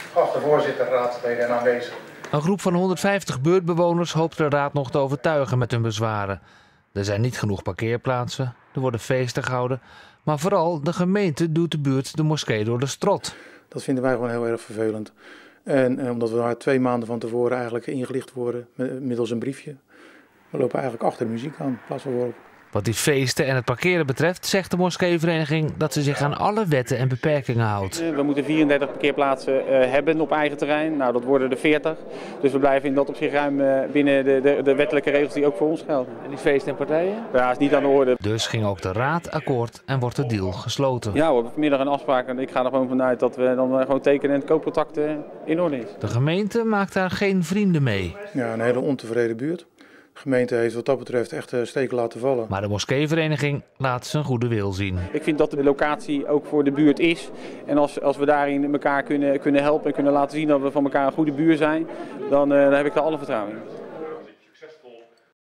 Geachte voorzitter, raadsleden en aanwezig. Een groep van 150 buurtbewoners hoopt de raad nog te overtuigen met hun bezwaren. Er zijn niet genoeg parkeerplaatsen, er worden feesten gehouden, maar vooral de gemeente duwt de buurt de moskee door de strot. Dat vinden wij gewoon heel erg vervelend. En omdat we daar 2 maanden van tevoren eigenlijk ingelicht worden middels een briefje. We lopen eigenlijk achter de muziek aan, in plaats van voorop. Wat die feesten en het parkeren betreft, zegt de moskeevereniging dat ze zich aan alle wetten en beperkingen houdt. We moeten 34 parkeerplaatsen hebben op eigen terrein. Nou, dat worden er 40. Dus we blijven in dat opzicht ruim binnen de wettelijke regels die ook voor ons gelden. En die feesten en partijen? Ja, is niet aan de orde. Dus ging ook de raad akkoord en wordt de deal gesloten. Ja, we hebben vanmiddag een afspraak en ik ga er gewoon vanuit dat we dan gewoon tekenen en het koopcontract in orde is. De gemeente maakt daar geen vrienden mee. Ja, een hele ontevreden buurt. De gemeente heeft wat dat betreft echt steken laten vallen. Maar de moskeevereniging laat zijn goede wil zien. Ik vind dat de locatie ook voor de buurt is. En als we daarin elkaar kunnen helpen en kunnen laten zien dat we van elkaar een goede buur zijn, dan heb ik daar alle vertrouwen in.